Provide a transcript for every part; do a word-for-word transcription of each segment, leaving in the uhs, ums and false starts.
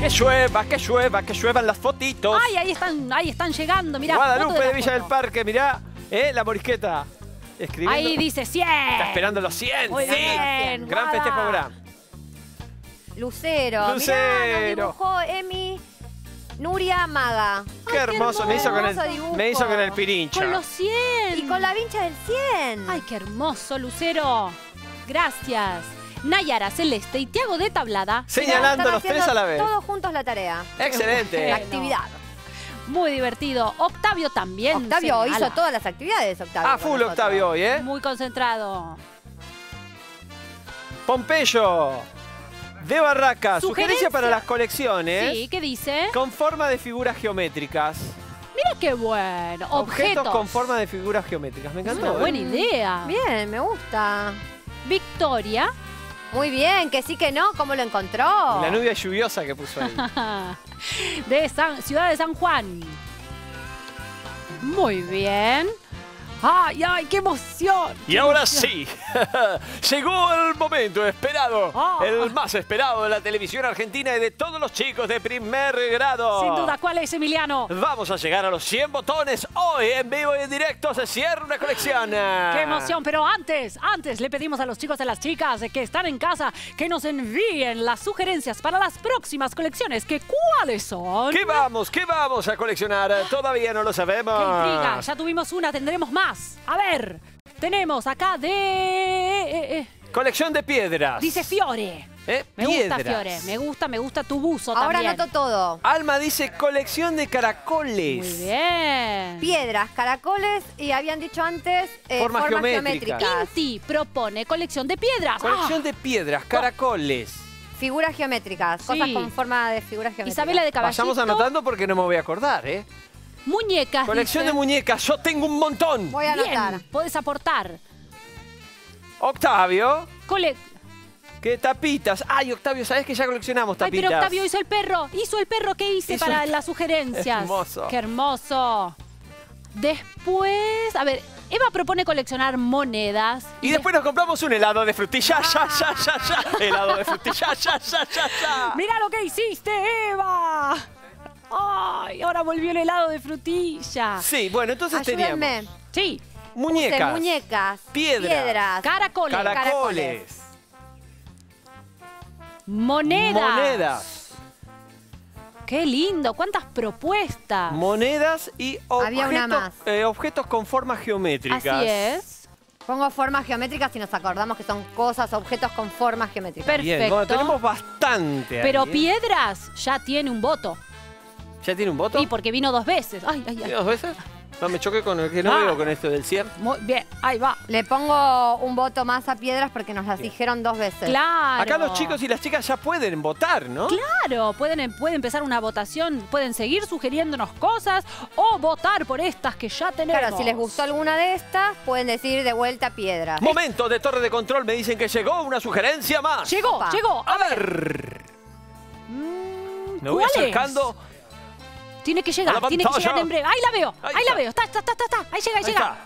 Que llueva, que llueva, que lluevan las fotitos. Ay, ahí están, ahí están llegando, mirá. Guadalupe foto de, la Villa foto. del Parque, mirá. ¿Eh? La morisqueta. Escribiendo. Ahí dice cien. Está esperando los cien. Muy Sí. bien, Gran Guada. festejo, gran. Lucero. Lucero. Mirá, nos dibujó Emi Nuria Maga. Qué hermoso, me hizo con el, hermoso dibujo. me hizo con el pirincha. Con los cien. Y con la vincha del cien. Ay, qué hermoso, Lucero. Gracias. Nayara, Celeste y Tiago de Tablada. Señalando Están los tres haciendo a la vez. Todos juntos la tarea. Excelente. La Bueno. actividad. Muy divertido. Octavio también. Octavio señala. hizo todas las actividades, Octavio. A con full nosotros. Octavio hoy, ¿eh? Muy concentrado. Pompeyo. De Barraca. Sugerencia. Sugerencia para las colecciones. Sí, ¿qué dice? Con forma de figuras geométricas. Mira qué bueno. Objetos, Objetos. con forma de figuras geométricas. Me Es encantó. una ¿eh? buena idea. Bien, me gusta. Victoria. Muy bien, que sí que no, ¿cómo lo encontró? La nubia lluviosa que puso ahí. De San, Ciudad de San Juan. Muy bien. ¡Ay, ay, qué emoción! Y ahora sí, llegó el momento esperado, Oh. el más esperado de la televisión argentina y de todos los chicos de primer grado. Sin duda, ¿cuál es, Emiliano? Vamos a llegar a los cien botones. Hoy en vivo y en directo se cierra una colección. ¡Qué emoción! Pero antes, antes le pedimos a los chicos y a las chicas que están en casa que nos envíen las sugerencias para las próximas colecciones. ¿Que cuáles son? ¿Qué vamos? ¿Qué vamos a coleccionar? Todavía no lo sabemos. ¡Qué intriga! Ya tuvimos una, tendremos más. A ver, tenemos acá de... eh, eh, Colección de piedras. dice Fiore. ¿Eh? Me Piedras. gusta Fiore, me gusta, me gusta tu buzo Ahora también. anoto todo. Alma dice colección de caracoles. Muy bien. Piedras, caracoles y habían dicho antes eh, Formas formas, geométricas. geométricas. Inti propone colección de piedras. Colección Ah, de piedras, caracoles. Figuras geométricas, Sí. cosas con forma de figuras geométricas. Isabela de Caballito. Vayamos anotando porque no me voy a acordar, ¿eh? Muñecas. Colección dice. de muñecas, yo tengo un montón. Voy a anotar. Bien, podés aportar. Octavio, Cole... ¿qué tapitas? Ay, Octavio, ¿sabes que ya coleccionamos Ay, tapitas? pero Octavio hizo el perro. Hizo el perro que hice Hizo para el- las sugerencias. Hermoso. Qué hermoso. Después, a ver, Eva propone coleccionar monedas. Y después nos compramos un helado de frutilla, ya, ya, ya, ya. Helado de frutilla, ya, ya, ya, ya. ¡Mira lo que hiciste, Eva! ¡Ay! Ahora volvió el helado de frutilla. Sí, bueno, entonces Ayúdenme. teníamos Sí, muñecas, Puse muñecas, piedras, piedras, caracoles, caracoles, monedas. monedas, ¡Qué lindo! ¡Cuántas propuestas! monedas y Había una objetos, más. eh, objetos con formas geométricas. Así es. Pongo formas geométricas y nos acordamos que son cosas, objetos con formas geométricas. Perfecto. Bien, bueno, tenemos bastante ahí, Pero ¿eh? piedras ya tiene un voto. ¿Ya tiene un voto? Y porque vino dos veces. Ay, ay, ¿Tiene ay. dos veces? No, me choqué con el que no Ah. veo con esto del cien. Muy bien, ahí va. Le pongo un voto más a piedras porque nos las dijeron dos veces. Claro. Acá los chicos y las chicas ya pueden votar, ¿no? Claro, pueden, pueden empezar una votación, pueden seguir sugiriéndonos cosas o votar por estas que ya tenemos. Claro, si les gustó alguna de estas, pueden decir de vuelta piedras. Momento de torre de control, me dicen que llegó una sugerencia más. Llegó, Opa. llegó. A ver. Mm, Me voy ¿cuál es? acercando. Tiene que A llegar, la tiene que pantalla. llegar en breve. Ahí la veo, Ahí ahí, está. la veo. Está, está, está, está, está. Ahí llega, ahí, Ahí llega.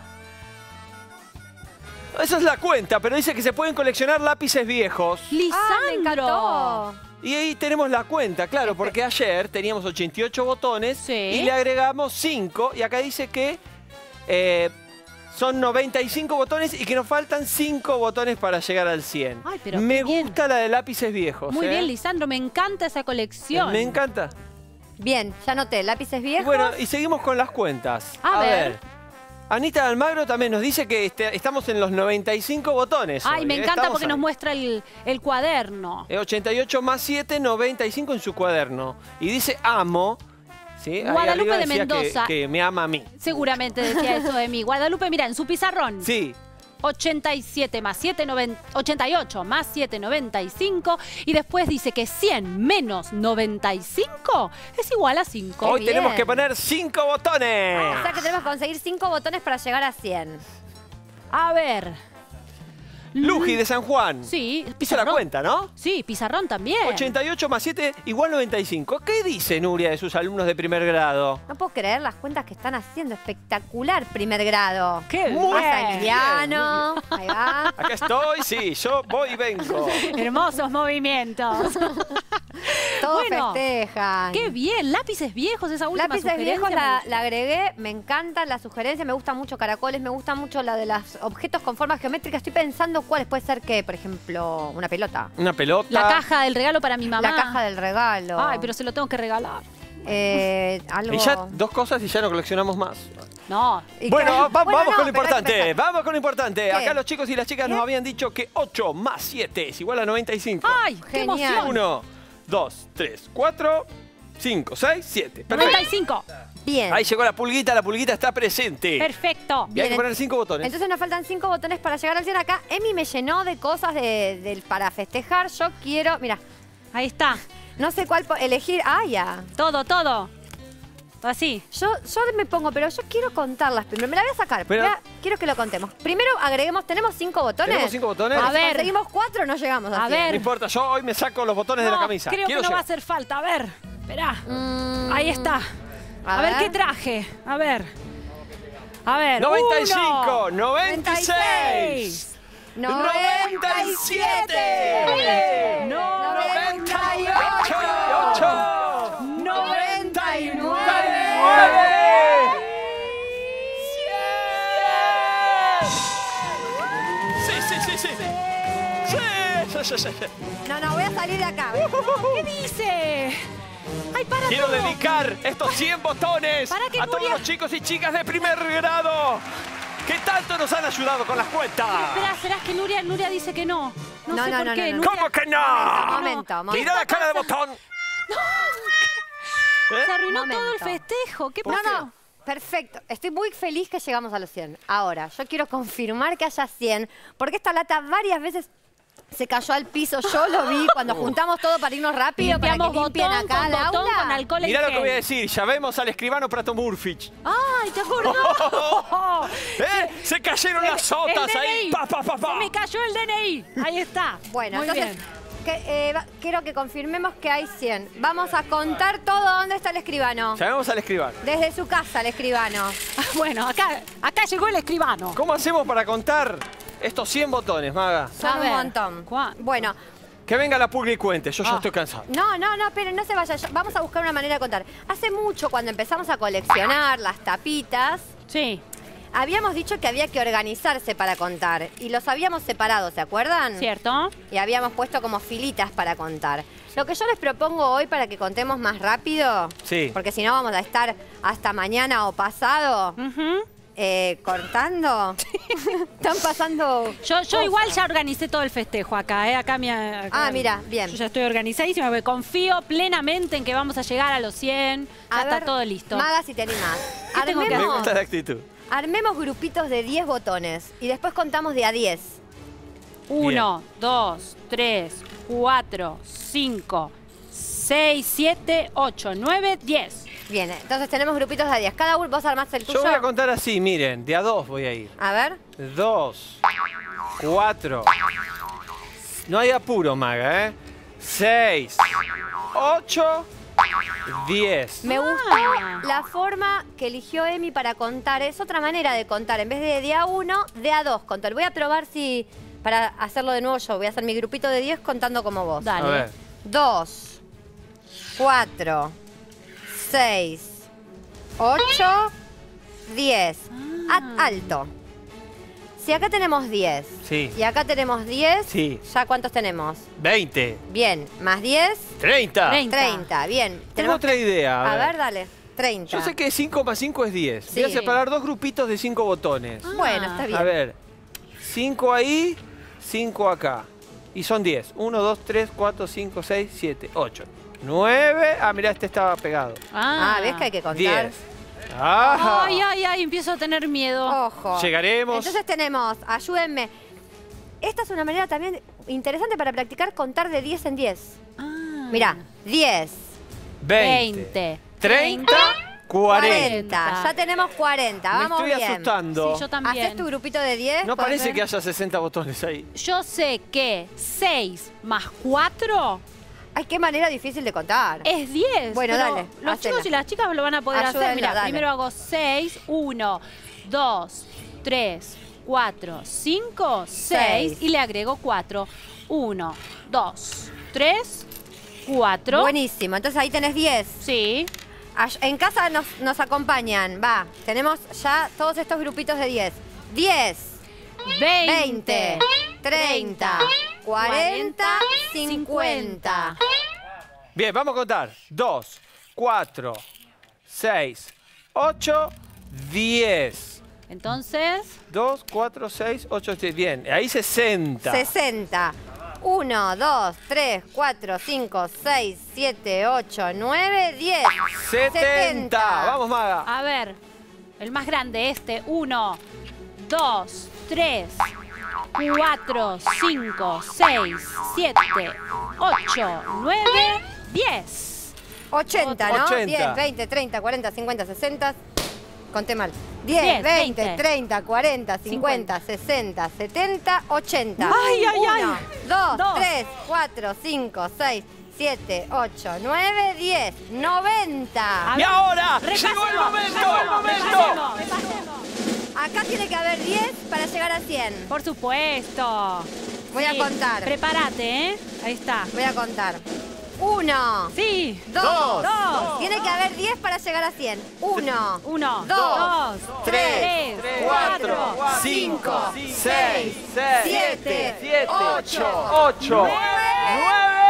está. Esa es la cuenta, pero dice que se pueden coleccionar lápices viejos. Lisandro. Ah, me encantó. Y ahí tenemos la cuenta, claro, porque ayer teníamos ochenta y ocho botones Sí. y le agregamos cinco. Y acá dice que eh, son noventa y cinco botones y que nos faltan cinco botones para llegar al cien. Ay, pero me qué bien. gusta la de lápices viejos. Muy ¿eh? bien, Lisandro, me encanta esa colección. Me encanta. Bien, ya anoté. Lápices Y viejos. bueno, y seguimos con las cuentas. A ver. Anita Almagro también nos dice que este- estamos en los noventa y cinco botones. Ay, hoy, me ¿eh? encanta Estamos porque nos ahí. muestra el, el cuaderno. Eh, ochenta y ocho más siete, noventa y cinco en su cuaderno. Y dice amo. ¿Sí? Ahí Guadalupe arriba de decía que- Mendoza. Que, me ama a mí. Seguramente decía eso de mí. Guadalupe, mira, en su pizarrón. Sí. ochenta y siete más siete, noventa, ochenta y ocho más siete, noventa y cinco. Y después dice que cien menos noventa y cinco es igual a cinco. Hoy bien. tenemos que poner cinco botones. O sea que tenemos que conseguir cinco botones para llegar a cien. A ver. Luji de San Juan. Sí, Hizo la pizarrón. cuenta, ¿no? Sí, pizarrón también. ochenta y ocho más siete igual noventa y cinco. ¿Qué dice Nuria de sus alumnos de primer grado? No puedo creer las cuentas que están haciendo. Espectacular primer grado. ¡Qué Muy Pasa bien! Emiliano. Ahí va. Acá estoy, sí, yo voy y vengo. Hermosos movimientos. Todo bueno. festejan. Qué bien. Lápices viejos, esa última Lápices sugerencia. viejos me la, gusta. la agregué, me encantan las sugerencias, me gustan mucho caracoles, me gusta mucho la de los objetos con formas geométricas. Estoy pensando cuáles puede ser que, por ejemplo, una pelota. Una pelota. La caja del regalo para mi mamá. La caja del regalo. Ay, pero se lo tengo que regalar. Eh, algo... Y ya dos cosas y ya no coleccionamos más. No. Y Bueno, que- va- Bueno, vamos no, con lo pero hay que importante. pensar. Vamos con lo importante. ¿Qué? Acá los chicos y las chicas nos ¿Qué? habían dicho que ocho más siete es igual a noventa y cinco. Ay, qué Genial. emoción. uno, dos, tres, cuatro, cinco, seis, siete. Perfecto. noventa y cinco. Bien. Ahí llegó la pulguita, la pulguita está presente. Perfecto. Y hay que Bien, poner cinco botones. Entonces nos faltan cinco botones para llegar al cien. Acá Emi me llenó de cosas de, del- para festejar. Yo quiero, mira, Ahí está. no sé cuál po- elegir. Ah, ya. Todo, todo. Así. Yo, yo me pongo, pero yo quiero contarlas primero. Me la voy a sacar. Pero- Voy a- quiero que lo contemos. Primero agreguemos, ¿tenemos cinco botones? ¿Tenemos cinco botones? Porque A si ver. conseguimos cuatro, no llegamos A a cien. ver. No importa, yo hoy me saco los botones de la No, camisa. creo Quiero que no va a llegar. hacer falta. A ver. Esperá. Mm, Ahí está. a A, ver. ver. qué traje. A ver. A ver. noventa y cinco, uno, noventa y seis, noventa y siete, noventa y ocho, noventa y nueve, cien. Sí, sí, sí, sí. Sí, sí, sí, sí, sí. No, no, voy a salir de acá. ¿Qué dice? Ay, para Quiero todo. dedicar estos cien botones Para que a todos Nuria- los chicos y chicas de primer grado que tanto nos han ayudado con las cuentas. Espera, espera, es que Nuria, Nuria dice que no. No, No, sé no, por no, qué. no, no. Nuria ¿Cómo que no? Momento, momento. Mira la cara de botón. ¿Eh? se arruinó Momento. todo el festejo. ¿Qué No, pasó? no. Perfecto. Estoy muy feliz que llegamos a los cien. Ahora, yo quiero confirmar que haya cien, porque esta lata varias veces se cayó al piso. Yo lo vi cuando juntamos todo para irnos rápido, para Limpiamos que limpien botón acá con la botón aula. con alcohol en Mirá lo que gel. voy a decir. Ya vemos al escribano Prato Murfich. ¡Ay, te acordás! ¿Eh? Se cayeron las sotas El ahí. D N I. Pa, pa, pa, pa. Se me cayó el D N I. Ahí está. Bueno, Muy entonces, bien. que, eh, va- quiero que confirmemos que hay cien. Vamos a contar todo. ¿Dónde está el escribano? Ya vemos al escribano. Desde su casa, el escribano. Ah, bueno, acá, acá llegó el escribano. ¿Cómo hacemos para contar estos cien botones, Maga? Son A un ver, montón. ¿cuán- Bueno, Que venga la pulga y cuente. Yo ya Ah. estoy cansado. no, no, no, pero no se vaya. Yo- Vamos a buscar una manera de contar. Hace mucho, cuando empezamos a coleccionar las tapitas, Sí. habíamos dicho que había que organizarse para contar. Y los habíamos separado, ¿se acuerdan? ¿Cierto? Y habíamos puesto como filitas para contar. Lo que yo les propongo hoy para que contemos más rápido, Sí. porque si no vamos a estar hasta mañana o pasado Ujú. eh, cortando. Están pasando. Yo, yo cosas. igual ya organicé todo el festejo acá, ¿eh? Acá, mi, acá- Ah, mira, bien. Yo ya estoy organizadísima, porque confío plenamente en que vamos a llegar a los cien. Ya A está ver, todo listo. Maga, si te animás. ¿Qué tengo que Me Armemos, gusta la actitud. armemos grupitos de diez botones y después contamos de a diez. Uno, dos, tres, cuatro, cinco, seis, siete, ocho, nueve, diez. Bien, entonces tenemos grupitos de a diez. Cada uno, vos armaste el tuyo. Yo voy a contar así, miren. De a dos voy a ir. A ver. Dos, cuatro. No hay apuro, Maga, ¿eh? Seis, ocho, diez. Me Ah. gusta la forma que eligió Emi para contar. Es otra manera de contar. En vez de de a uno, de a dos contar. Voy a probar si, para hacerlo de nuevo yo, voy a hacer mi grupito de diez contando como vos. Dale. A ver. Dos, cuatro, seis, ocho, diez. Ah. A- alto. Si acá tenemos diez Sí. y acá tenemos diez, Sí. ¿ya cuántos tenemos? Veinte. Bien, más diez, Treinta. Treinta. treinta. Bien. Tengo Tenemos otra idea. A ver, dale. treinta. Yo sé que cinco más cinco es diez. Voy a Sí. separar dos grupitos de cinco botones. Bueno, Ah. está bien. A ver. cinco ahí, cinco acá. Y son diez. uno, dos, tres, cuatro, cinco, seis, siete, ocho, nueve. Ah, mirá, este estaba pegado. Ah, ¿ves que hay que contar? diez. Ajá. Ay, ay, ay, empiezo a tener miedo. Ojo. Llegaremos. Entonces tenemos, ayúdenme. Esta es una manera también interesante para practicar contar de diez en diez. Ah. Mirá, diez, veinte. veinte. treinta. cuarenta. cuarenta. Ya tenemos cuarenta, Me vamos estoy bien. asustando. Sí, yo también. ¿Haces tu grupito de diez? No ¿Podés parece ver? que haya sesenta botones ahí. Yo sé que seis más cuatro Ay, qué manera difícil de contar. es diez. Bueno, pero dale, Los hacela. chicos y las chicas lo van a poder Ayúdenla, hacer. Mira, dale. primero hago seis, uno, dos, tres, cuatro, cinco, seis Seis. y le agrego cuatro. uno, dos, tres, cuatro. Buenísimo. Entonces ahí tenés diez. Sí. Ay- En casa nos, nos acompañan. Va, tenemos ya todos estos grupitos de diez. diez, veinte, veinte, treinta, cuarenta, cincuenta. Bien, vamos a contar. dos, cuatro, seis, ocho, diez. Entonces, dos, cuatro, seis, ocho, diez. Bien, ahí sesenta. sesenta. uno, dos, tres, cuatro, cinco, seis, siete, ocho, nueve, diez. setenta. Vamos, Maga. a ver, el más grande, este. uno, dos, tres, cuatro, cinco, seis, siete, ocho, nueve, diez. ochenta, ¿no? ochenta. diez, veinte, treinta, cuarenta, cincuenta, sesenta. Conté mal. diez, diez, veinte, veinte, treinta, cuarenta, cincuenta, sesenta, setenta, ochenta. Ay, ay, ay. uno, dos, Dos. tres, cuatro, cinco, seis, siete, ocho, nueve, diez, noventa. A Y ver, ahora repasemos, llegó el momento, repasemos, el momento. repasemos, repasemos. Acá tiene que haber diez para llegar a cien. Por supuesto. Voy a contar. Prepárate, ¿eh? Ahí está. Voy a contar. Uno, Sí. dos, Dos. Tiene que haber diez para llegar a cien. Uno, Uno, dos, dos, tres, cuatro, cinco, cinco, seis, siete, siete, ocho, ocho, nueve.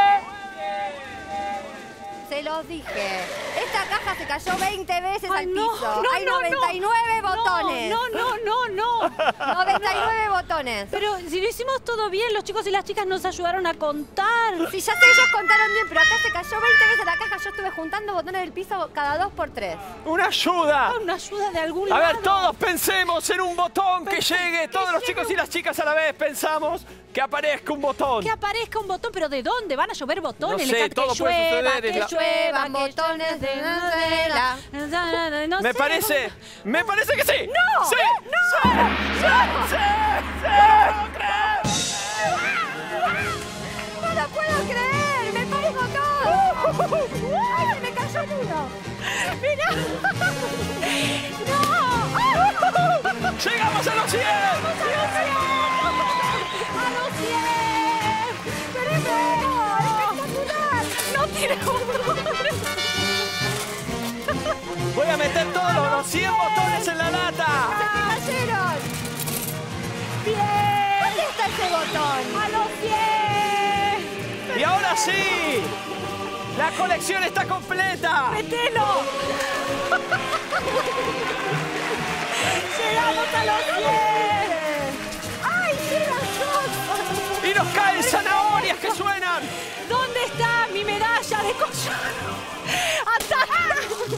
se los dije. Esta caja se cayó veinte veces Ay, al no, piso. no, Hay no, noventa y nueve no. botones. No, no, no, no. noventa y nueve botones. Pero si lo hicimos todo bien, los chicos y las chicas nos ayudaron a contar. Si ya sé, ellos contaron bien, pero acá se cayó veinte veces la caja. Yo estuve juntando botones del piso cada dos por tres. Una ayuda. Ah, una ayuda de algún A lado. ver, todos pensemos en un botón que llegue. Todos los chicos y las chicas a la vez pensamos que aparezca un botón. Que aparezca un botón, pero ¿de dónde? ¿Van a llover botones? No Le sé, encanta todo que puede llueva, suceder, es que la- llueva, Lluevan que botones de llueva. Nutella. No Me sé, parece, me parece que sí. ¡No! ¡Sí! ¡No! ¡Sí! ¡Sí! ¡Sí! ¡No lo puedo creer! ¡Me parezco todo! ¡Ay, se me cayó el uno! ¡Mirá! ¡No! ¡Llegamos a los cien! ¡A los cien! ¡Tremendo! ¡Espectacular! ¡No tiene botones! Voy a meter todos los, los cien botones en la lata. ¡Se me cayeron! ¡Bien! ¿Dónde está ese botón? ¡A los cien! Y ahora sí, la colección está completa. ¡Metelo! ¡Llegamos a los cien! ¡Ay, llegan todos! Y nos caen zanahorias que suenan. ¿Dónde está mi medalla de collano? ¡Ataca!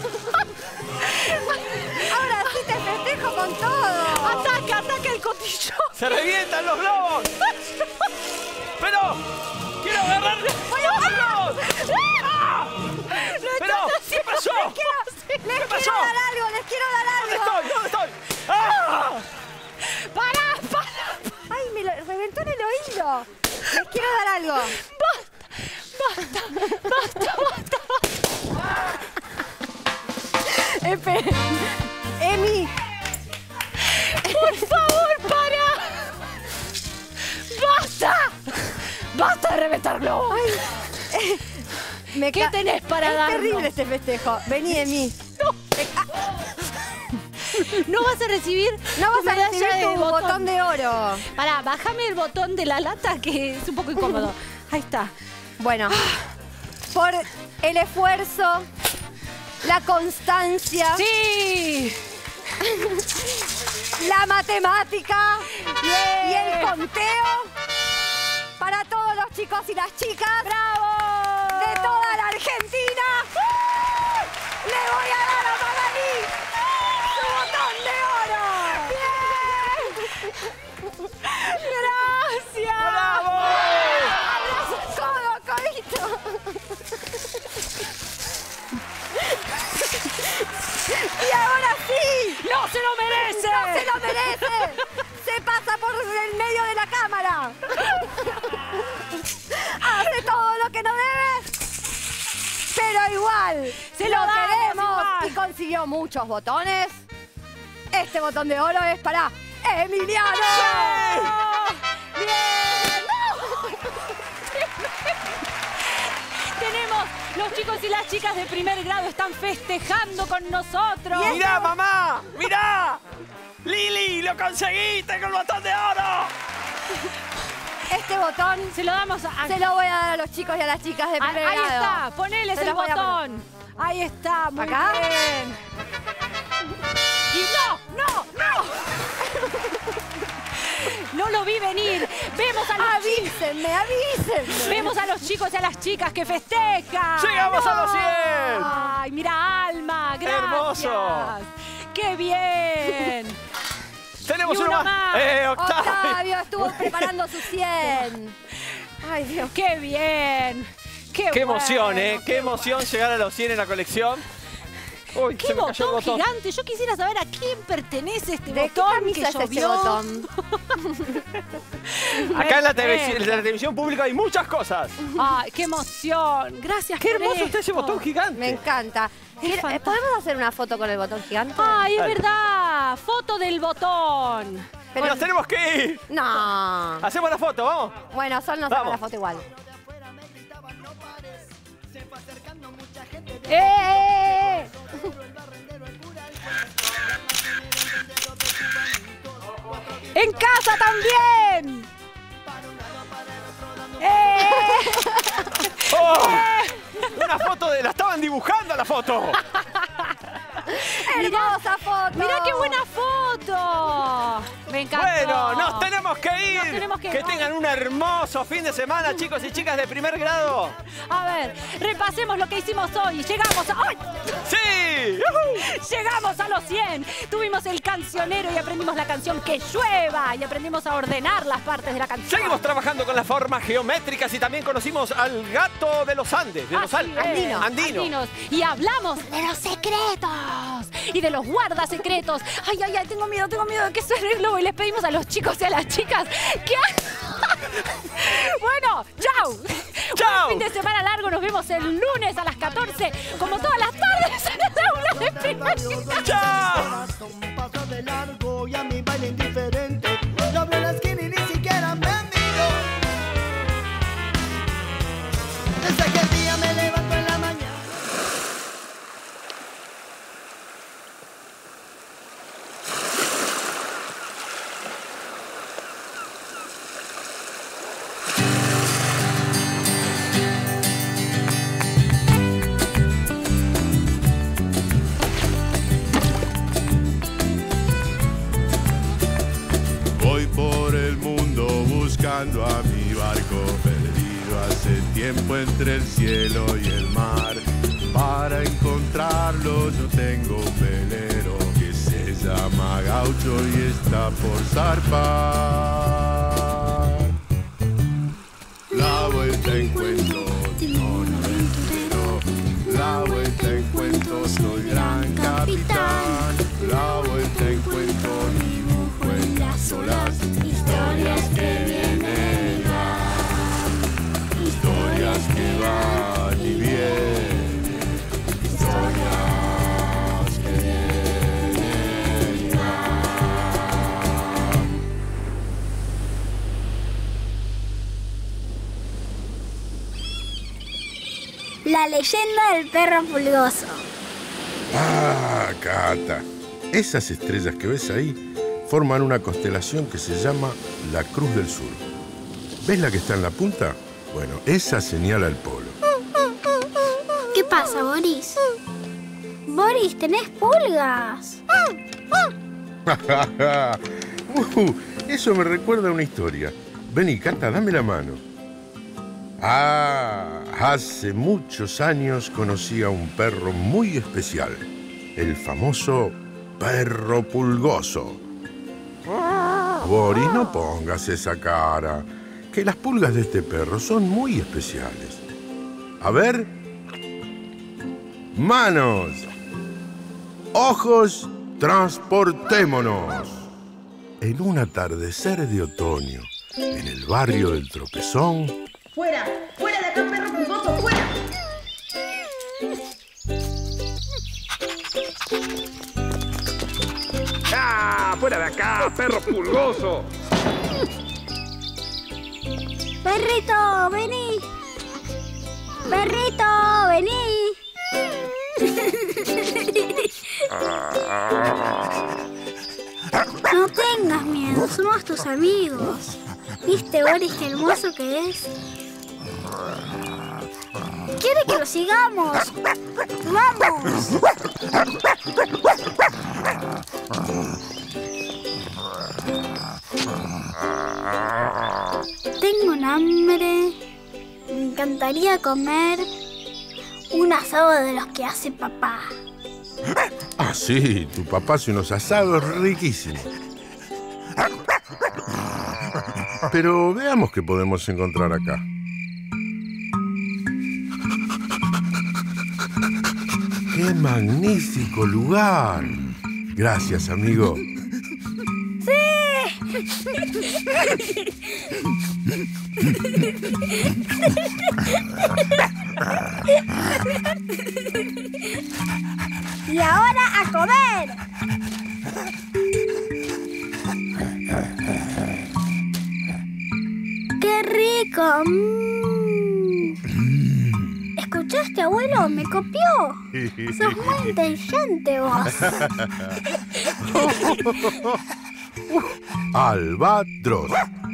Ahora sí te festejo con todo. ¡Ataca, ataca el cotillón! Se revientan los globos. Pero quiero agarrar. ¡Voy a agarrarlos! ¡Ah! Pero, ¿qué pasó? Les ¿Qué quiero pasó? dar algo, les quiero dar ¿Dónde algo. estoy? ¿Dónde estoy? ¡Ah! ¡Para, para! Ay, me lo reventó en el oído. Les quiero dar algo. ¡Basta, basta, basta! Espera. Emi. ¡Por favor, para! ¡Basta! ¡Basta de reventar globos! Me ¿Qué ca- tenés para es darnos? terrible este festejo. Vení, Emi. No vas a recibir No tu vas a medalla recibir de tu botón de oro. Pará, bájame el botón de la lata que es un poco incómodo. Ahí está. Bueno, por el esfuerzo, la constancia, ¡Sí! la matemática Bien. y el conteo para todos los chicos y las chicas ¡Bravo! de toda la Argentina. Le voy a dar a Magalí su botón de oro. ¡Gracias! ¡Bravo! ¡Abrazo, codo, codito! Y ahora sí, ¡No se lo merece! ¡no se lo merece! ¡Se pasa por el medio de la cámara! ¡Hace todo lo que no debe! Pero igual, Se se lo lo damos queremos igual. y consiguió muchos botones. Este botón de oro es para Emiliano. ¡Bien! ¡No! Tenemos Los chicos y las chicas de primer grado están festejando con nosotros. ¡Mirá, mamá! ¡Mirá! ¡Lili, lo conseguiste con el botón de oro! Este botón Se lo damos a... se lo voy a dar a los chicos y a las chicas de Ah, primer ahí grado. está, poneles Se el los voy a botón. Ahí está, muy ¿Acá? bien. Y no, no, no. No lo vi venir. Vemos a los chicos. Avísenme, avísenme. Vemos a los chicos y a las chicas que festejan. ¡Llegamos a los cien! Ay, mira, Alma, gracias. Hermoso. ¡Qué bien! ¡Tenemos Y uno uno más. ¡Eh, Octavio! Octavio estuvo preparando su cien. Ay, Dios. ¡Qué bien! ¡Qué, ¡Qué emoción, bueno, eh! ¡Qué emoción llegar a los cien en la colección! ¡Uy, ¡Qué se me cayó el botón, botón! gigante! Yo quisiera saber a quién pertenece este ¿De qué botón camisa que es ese llovió. botón? Acá en la, televisión, en la televisión pública hay muchas cosas. ¡Ay, qué emoción! Gracias ¡Qué por hermoso está ese esto. botón gigante! Me encanta. Quiero- fantástico. ¿Podemos hacer una foto con el botón gigante? ¡Ay, es Dale. verdad! ¡Foto del botón! Pero- ¡Nos tenemos que ir! No. Hacemos la foto, vamos. Bueno, Sol nos saca Vamos. la foto igual. ¡Eh, eh, eh! ¡En casa también! ¡Eh! ¡Oh! Una foto de... La estaban dibujando la foto. ¡Hermosa foto! ¡Mirá qué buena foto! Me encantó. Bueno, nos tenemos que ir. Nos tenemos que ir. tengan un hermoso fin de semana, chicos y chicas de primer grado. A ver, repasemos lo que hicimos hoy. Llegamos a... ¡Ay! ¡Sí! ¡Yujú! Llegamos a los cien. Tuvimos el cancionero y aprendimos la canción Que llueva. Y aprendimos a ordenar las partes de la canción. Seguimos trabajando con las formas geométricas y también conocimos al gato de los Andes, de los Así Alpes. es, Andino. Andino. andinos. Y hablamos de los secretos y de los guardas secretos. Ay, ay, ay, tengo miedo, tengo miedo de que suene el globo. Y les pedimos a los chicos y a las chicas que hagan... Bueno, chau. Chau. Buen fin de semana largo. Nos vemos el lunes a las catorce, como todas las tardes en el aula de primaria. ¡Chao! Un paso de largo y a mi baile indiferente. Yo abro la esquina y ni siquiera me miro. Desde aquel día me levanto en la mañana. Voy por el mundo buscando a mi barco, perdido hace tiempo entre el cielo y el mar. Para encontrarlo yo tengo un velero que se llama Gaucho y está por zarpar. La vuelta encuentro, timón aventurero. La vuelta encuentro, soy gran capitán. La vuelta encuentro, dibujo en las olas. Historias que vienen y van. Historias que van y vienen. Historias que vienen y van. La leyenda del perro pulgoso. Ah, Cata. Esas estrellas que ves ahí forman una constelación que se llama la Cruz del Sur. ¿Ves la que está en la punta? Bueno, esa señala el polo. ¿Qué pasa, Boris? Boris, tenés pulgas. uh, eso me recuerda a una historia. Vení, Cata, dame la mano. Ah, hace muchos años conocí a un perro muy especial. El famoso perro pulgoso. Boris, no pongas esa cara. Que las pulgas de este perro son muy especiales. A ver. Manos. Ojos, transportémonos. En un atardecer de otoño, en el barrio del Tropezón... ¡Fuera! ¡Fuera de acá, perro pulgoso! ¡Fuera! ¡Ah! ¡Fuera de acá, perro pulgoso! Perrito, vení. Perrito, vení. No tengas miedo, somos tus amigos. ¿Viste, Boris, qué hermoso que es? ¿Quiere que lo sigamos? ¡Vamos! Tengo un hambre. Me encantaría comer un asado de los que hace papá. Ah, sí, tu papá hace unos asados riquísimos. Pero veamos qué podemos encontrar acá. ¡Qué magnífico lugar! Gracias, amigo. Y ahora a comer. ¡Qué rico! Mm. ¿Escuchaste, abuelo? Me copió. Sos muy inteligente vos. Albatros.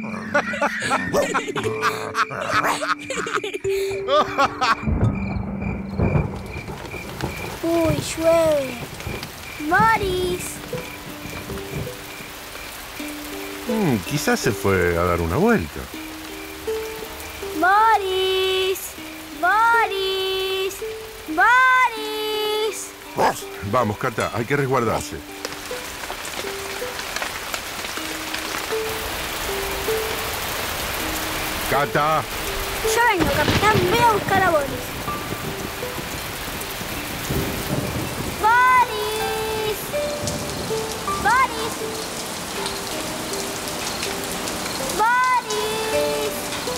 Uy, llueve. Boris. Mm, quizás se fue a dar una vuelta. Boris. Boris. Boris. Vamos, Cata, hay que resguardarse. Cata. Yo vengo, capitán. Voy a buscar a Boris. ¡Boris! ¡Boris! ¡Boris!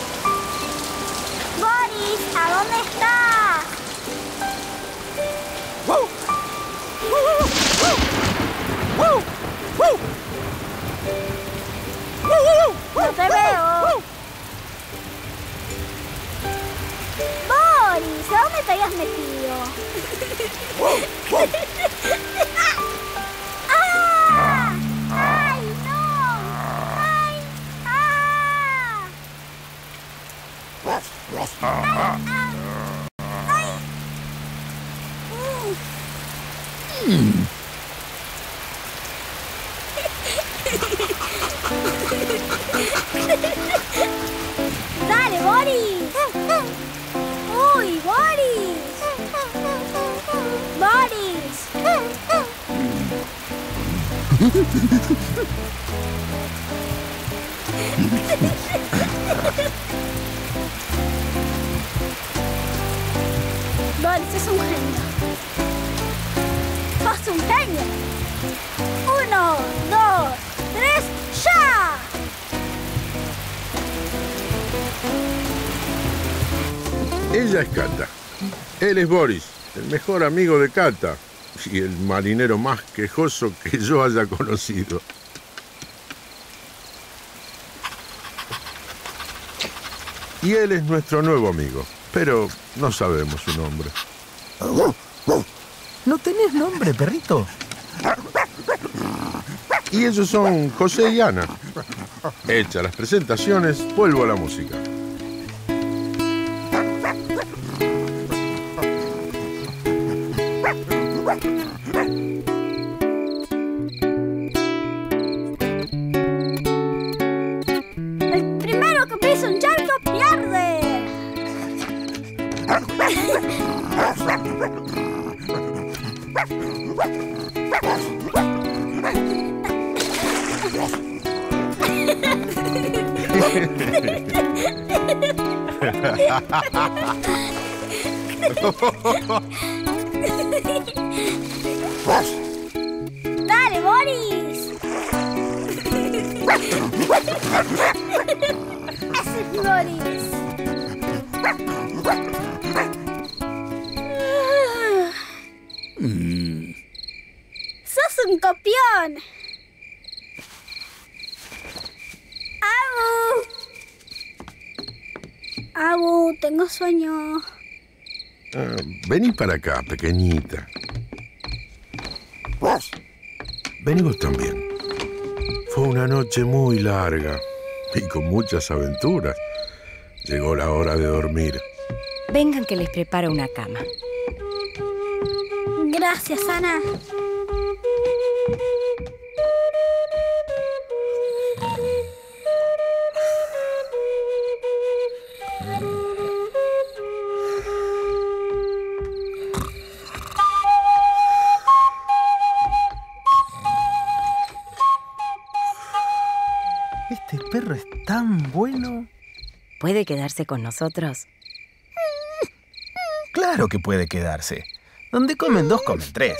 ¡Boris! ¿A dónde estás? ¡No te veo! ¡Boris! ¿A dónde te habías metido? ¡Ah! ¡Ay, no! ¡Ay! ¡Ah! ¡Ay! ¡Ay! Mm. ¡Dale, Boris! ¡Uy, Boris! ¡Boris! Boris es un genio. ¡Sos un genio! ¡Uno, dos, tres, ya! Ella es Cata. Él es Boris, el mejor amigo de Cata y el marinero más quejoso que yo haya conocido. Y él es nuestro nuevo amigo, pero no sabemos su nombre. ¿No tenés nombre, perrito? Y ellos son José y Ana. Hechas las presentaciones, vuelvo a la música. El primero que pisa un charco pierde. ¡Dale, Boris! ¡Ese es Boris! Mm. ¡Sos un copión! ¡Abu! ¡Abu, tengo sueño! Ah, vení para acá, pequeñita. Vení vos también. Fue una noche muy larga y con muchas aventuras. Llegó la hora de dormir. Vengan que les preparo una cama. Gracias, Ana. Este perro es tan bueno. ¿Puede quedarse con nosotros? Claro que puede quedarse. Donde comen dos, comen tres.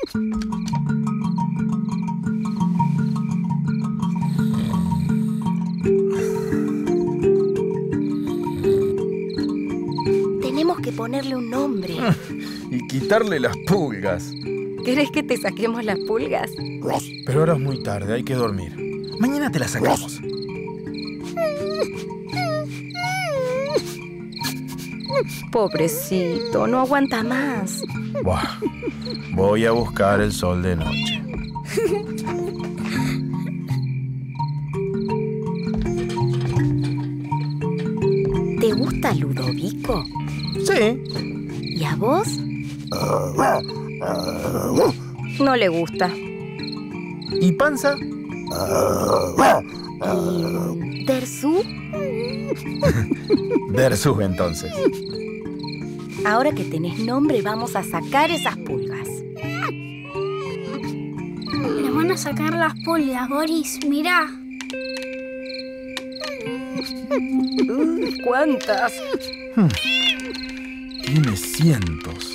Tenemos que ponerle un nombre. Y quitarle las pulgas. ¿Querés que te saquemos las pulgas? Pero ahora es muy tarde, hay que dormir. Mañana te las sacamos. Pobrecito, no aguanta más. Buah. Voy a buscar el sol de noche. ¿Te gusta Ludovico? Sí. ¿Y a vos? No le gusta. ¿Y Panza? ¿Y Dersu? Dersu, entonces. Ahora que tenés nombre, vamos a sacar esas pulgas. Le van a sacar las pulgas, Boris, mirá. Uy, ¿cuántas? Tiene cientos.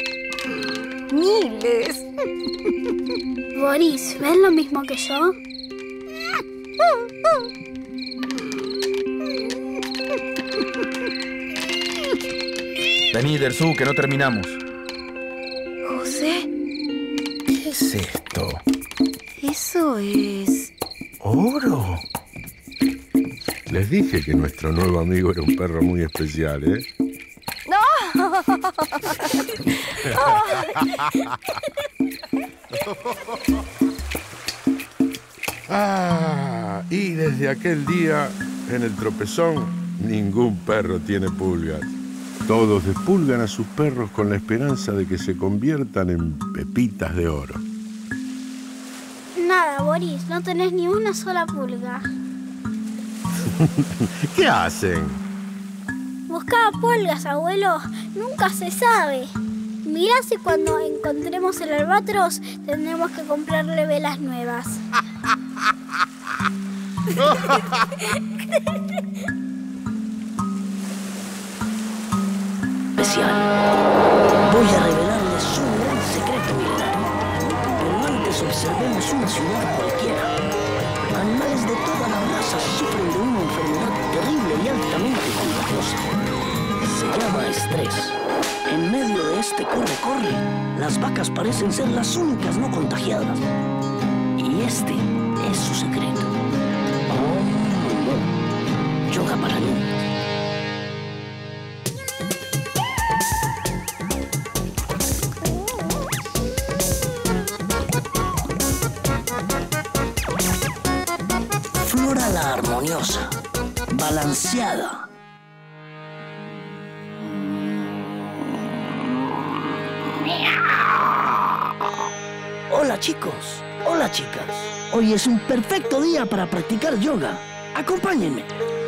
Miles. Boris, ¿ves lo mismo que yo? Vení, Dersu, que no terminamos. José, ¿Qué es esto? eso es... ¿Oro? Les dije que nuestro nuevo amigo era un perro muy especial, ¿eh? Ah, y desde aquel día, en el tropezón, ningún perro tiene pulgas. Todos despulgan a sus perros con la esperanza de que se conviertan en pepitas de oro. Nada, Boris, no tenés ni una sola pulga. ¿Qué hacen? Buscaba pulgas, abuelo. Nunca se sabe. Mirá si cuando encontremos el albatros tendremos que comprarle velas nuevas. Especial. Voy a revelarles un gran secreto milenario. Pero antes observemos una ciudad cualquiera. Animales de todas las razas sufren de una enfermedad terrible y altamente contagiosa. Se llama estrés. En medio de este corre-corre, las vacas parecen ser las únicas no contagiadas. Y este es su secreto. Oh, yoga para niños. Flora la armoniosa, balanceada. Hola chicos, hola chicas. Hoy es un perfecto día para practicar yoga. Acompáñenme.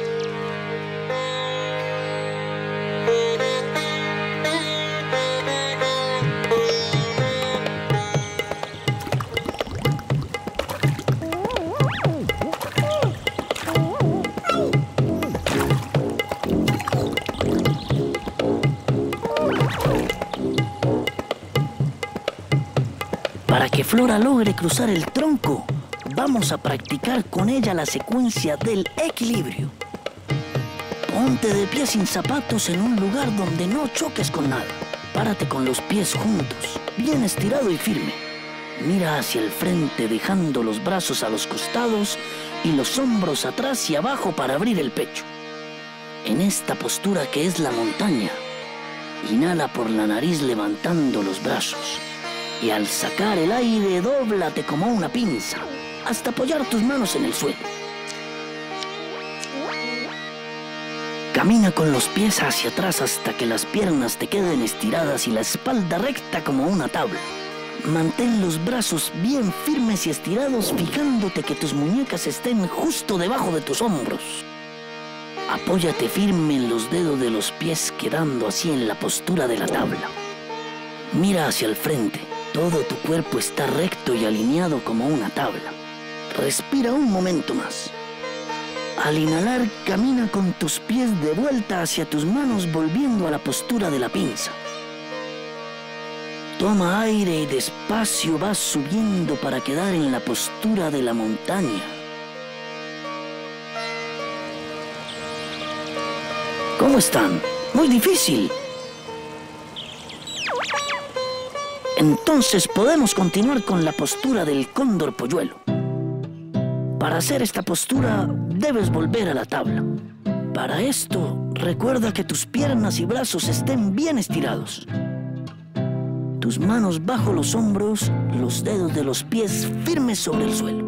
Para que Flora logre cruzar el tronco, vamos a practicar con ella la secuencia del equilibrio. Ponte de pie sin zapatos en un lugar donde no choques con nada. Párate con los pies juntos, bien estirado y firme. Mira hacia el frente dejando los brazos a los costados y los hombros atrás y abajo para abrir el pecho. En esta postura que es la montaña, Inhala por la nariz levantando los brazos. Y al sacar el aire, dóblate como una pinza, hasta apoyar tus manos en el suelo. Camina con los pies hacia atrás hasta que las piernas te queden estiradas y la espalda recta como una tabla. Mantén los brazos bien firmes y estirados, fijándote que tus muñecas estén justo debajo de tus hombros. Apóyate firme en los dedos de los pies, quedando así en la postura de la tabla. Mira hacia el frente. Todo tu cuerpo está recto y alineado como una tabla. Respira un momento más. Al inhalar, camina con tus pies de vuelta hacia tus manos, volviendo a la postura de la pinza. Toma aire y despacio vas subiendo para quedar en la postura de la montaña. ¿Cómo están? Muy difícil. Entonces podemos continuar con la postura del cóndor polluelo. Para hacer esta postura debes volver a la tabla. Para esto, recuerda que tus piernas y brazos estén bien estirados. Tus manos bajo los hombros, los dedos de los pies firmes sobre el suelo.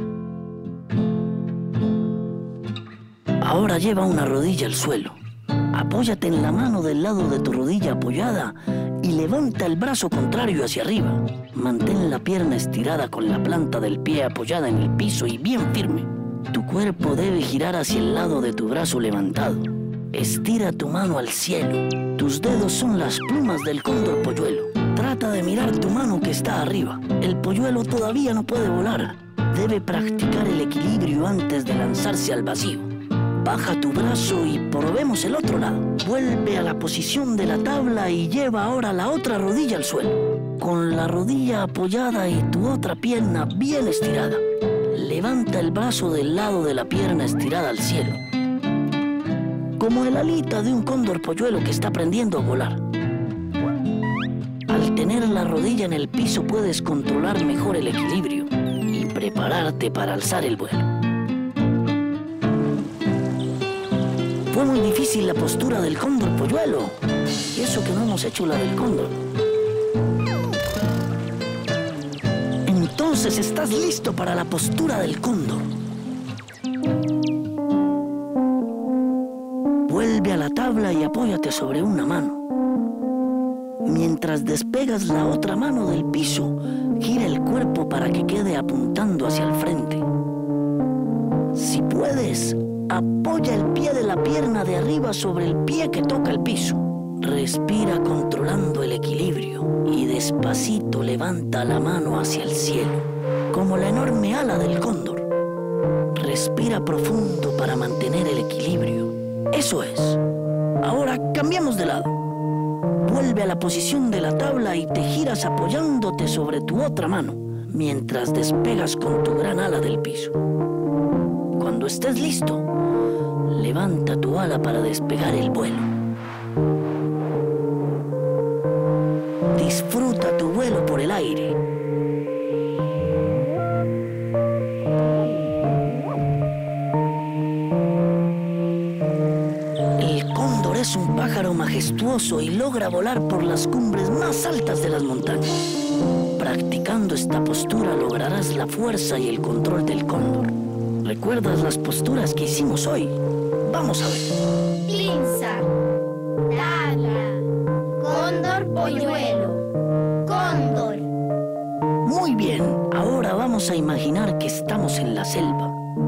Ahora lleva una rodilla al suelo. Apóyate en la mano del lado de tu rodilla apoyada y levanta el brazo contrario hacia arriba. Mantén la pierna estirada con la planta del pie apoyada en el piso y bien firme. Tu cuerpo debe girar hacia el lado de tu brazo levantado. Estira tu mano al cielo. Tus dedos son las plumas del cóndor polluelo. Trata de mirar tu mano que está arriba. El polluelo todavía no puede volar. Debe practicar el equilibrio antes de lanzarse al vacío. Baja tu brazo y probemos el otro lado. Vuelve a la posición de la tabla y lleva ahora la otra rodilla al suelo. Con la rodilla apoyada y tu otra pierna bien estirada. Levanta el brazo del lado de la pierna estirada al cielo. Como el alita de un cóndor polluelo que está aprendiendo a volar. Al tener la rodilla en el piso puedes controlar mejor el equilibrio y prepararte para alzar el vuelo. Fue muy difícil la postura del cóndor polluelo. Y eso que no hemos hecho la del cóndor. Entonces estás listo para la postura del cóndor. Vuelve a la tabla y apóyate sobre una mano. Mientras despegas la otra mano del piso, gira el cuerpo para que quede apuntando hacia el frente. Si puedes, apoya el pie de la pierna de arriba sobre el pie que toca el piso. Respira controlando el equilibrio y despacito levanta la mano hacia el cielo, como la enorme ala del cóndor. Respira profundo para mantener el equilibrio. Eso es. Ahora cambiamos de lado. Vuelve a la posición de la tabla y te giras apoyándote sobre tu otra mano, mientras despegas con tu gran ala del piso. Cuando estés listo, levanta tu ala para despegar el vuelo. Disfruta tu vuelo por el aire. El cóndor es un pájaro majestuoso y logra volar por las cumbres más altas de las montañas. Practicando esta postura lograrás la fuerza y el control del cóndor. ¿Recuerdas las posturas que hicimos hoy? Vamos a ver. Pinza, tabla, cóndor polluelo, cóndor. Muy bien, ahora vamos a imaginar que estamos en la selva.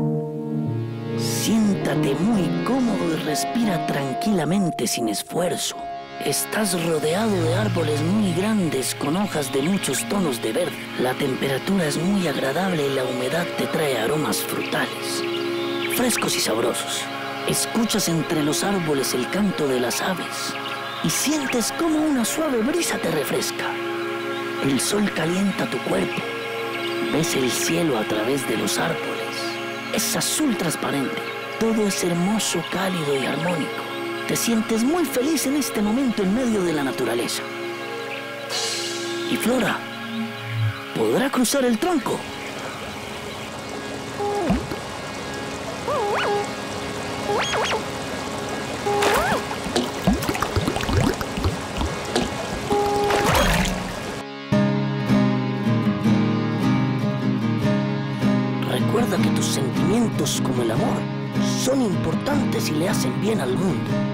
Siéntate muy cómodo y respira tranquilamente sin esfuerzo. Estás rodeado de árboles muy grandes con hojas de muchos tonos de verde. La temperatura es muy agradable y la humedad te trae aromas frutales, frescos y sabrosos. Escuchas entre los árboles el canto de las aves y sientes como una suave brisa te refresca. El sol calienta tu cuerpo. Ves el cielo a través de los árboles. Es azul transparente. Todo es hermoso, cálido y armónico. Te sientes muy feliz en este momento en medio de la naturaleza. Y Flora podrá cruzar el tronco. Recuerda que tus sentimientos, como el amor, son importantes y le hacen bien al mundo.